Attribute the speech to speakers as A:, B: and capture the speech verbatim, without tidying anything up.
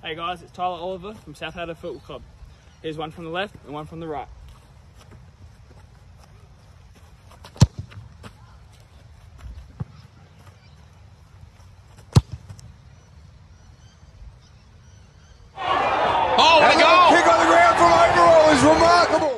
A: Hey guys, it's Tyler Oliver from South Hatter Football Club. Here's one from the left and one from the right.
B: Oh, what a goal!
C: Kick on the ground from Overall is remarkable.